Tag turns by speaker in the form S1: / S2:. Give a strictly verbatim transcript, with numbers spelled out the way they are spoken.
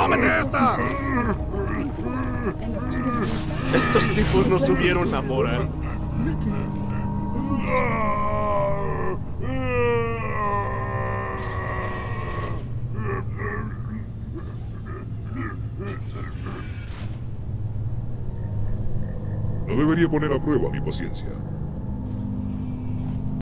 S1: ¡Cómete esta! Estos tipos no subieron la moral.
S2: No debería poner a prueba mi paciencia.